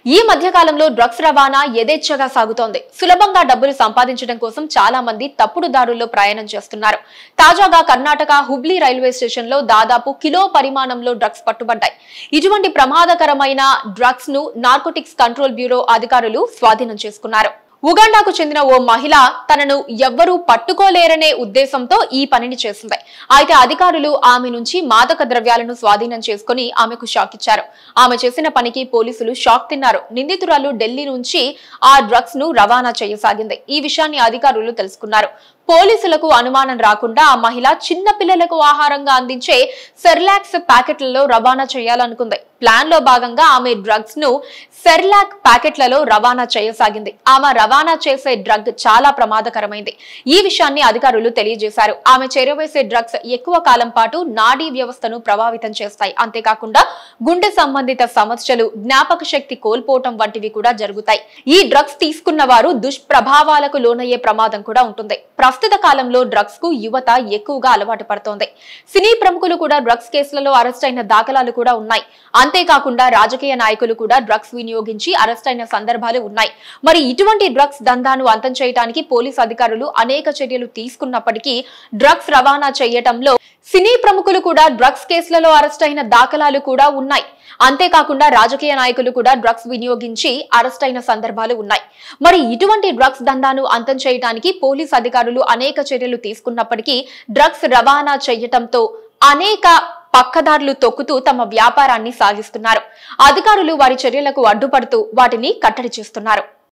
ఈ మధ్య కాలంలో డ్రగ్స్ రవాణా యథేచ్ఛగా సాగుతోంది. సులభంగా డబ్బులు సంపాదించడం కోసం చాలా మంది తప్పుడు దారుల్లో ప్రయాణం చేస్తున్నారు. తాజాగా కర్ణాటక హుబ్లీ రైల్వే స్టేషన్ లో దాదాపు కిలో పరిమాణంలో డ్రగ్స్ పట్టుబడ్డాయి. ఇటువంటి ప్రమాదకరమైన డ్రగ్స్ ను నార్కోటిక్స్ కంట్రోల్ బ్యూరో అధికారులు స్వాధీనం చేసుకున్నారు. ఉగాండాకు చెందిన ఓ మహిళ తనను ఎవ్వరూ పట్టుకోలేరనే ఉద్దేశంతో ఈ పనిని చేసింది. అయితే అధికారులు ఆమె నుంచి మాదక ద్రవ్యాలను స్వాధీనం చేసుకుని ఆమెకు షాక్ ఇచ్చారు. ఆమె చేసిన పనికి పోలీసులు షాక్ తిన్నారు. నిందితురాలు ఢిల్లీ నుంచి ఆ డ్రగ్స్ ను రవాణా చేయసాగింది. ఈ విషయాన్ని అధికారులు తెలుసుకున్నారు. పోలీసులకు అనుమానం రాకుండా ఆ మహిళ చిన్న పిల్లలకు ఆహారంగా అందించే సెర్లాక్స్ ప్యాకెట్లలో రవాణా చేయాలనుకుంది. ప్లాన్ లో భాగంగా ఆమె డ్రగ్స్ ను సెర్లాక్ ప్యాకెట్లలో రవాణా చేయసాగింది. ఆమె రవాణా చేసే డ్రగ్ చాలా ప్రమాదకరమైంది. ఈ విషయాన్ని అధికారులు తెలియజేశారు. ఆమె చేరవేసే డ్రగ్స్ ఎక్కువ కాలం పాటు నాడీ వ్యవస్థను ప్రభావితం చేస్తాయి. అంతేకాకుండా గుండె సంబంధిత సమస్యలు, జ్ఞాపక శక్తి కోల్పోవటం వంటివి కూడా జరుగుతాయి. ఈ డ్రగ్స్ తీసుకున్న వారు దుష్ప్రభావాలకు లోనయ్యే ప్రమాదం కూడా ఉంటుంది. ప్రస్తుత కాలంలో డ్రగ్స్ కు యువత ఎక్కువగా అలవాటు పడుతోంది. సినీ ప్రముఖులు కూడా డ్రగ్స్ కేసులలో అరెస్ట్ అయిన దాఖలాలు కూడా ఉన్నాయి. అంతేకాకుండా రాజకీయ నాయకులు కూడా డ్రగ్స్ వినియోగించి అరెస్ట్ అయిన సందర్భాలు ఉన్నాయి. మరి ఇటువంటి డ్రగ్స్ దందాను అంతం చేయడానికి పోలీసు అధికారులు అనేక చర్యలు తీసుకున్నప్పటికీ డ్రగ్స్ రవాణా చేయటంలో సినీ ప్రముఖులు కూడా డ్రగ్స్ కేసులలో అరెస్ట్ అయిన దాఖలాలు కూడా ఉన్నాయి. అంతేకాకుండా రాజకీయ నాయకులు కూడా డ్రగ్స్ వినియోగించి అరెస్ట్ అయిన సందర్భాలు ఉన్నాయి. మరి ఇటువంటి డ్రగ్స్ దందాను అంతం చేయడానికి పోలీసు అధికారులు అనేక చర్యలు తీసుకున్నప్పటికీ డ్రగ్స్ రవాణా చేయటంతో అనేక పక్కదారులు తొక్కుతూ తమ వ్యాపారాన్ని సాగిస్తున్నారు. అధికారులు వారి చర్యలకు అడ్డుపడుతూ వాటిని కట్టడి చేస్తున్నారు.